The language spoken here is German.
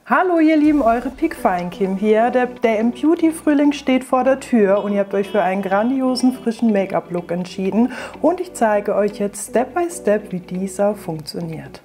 Hallo ihr Lieben, eure Piekfein Kim hier. Der DM-Beauty-Frühling steht vor der Tür und ihr habt euch für einen grandiosen frischen Make-up-Look entschieden und ich zeige euch jetzt Step by Step, wie dieser funktioniert.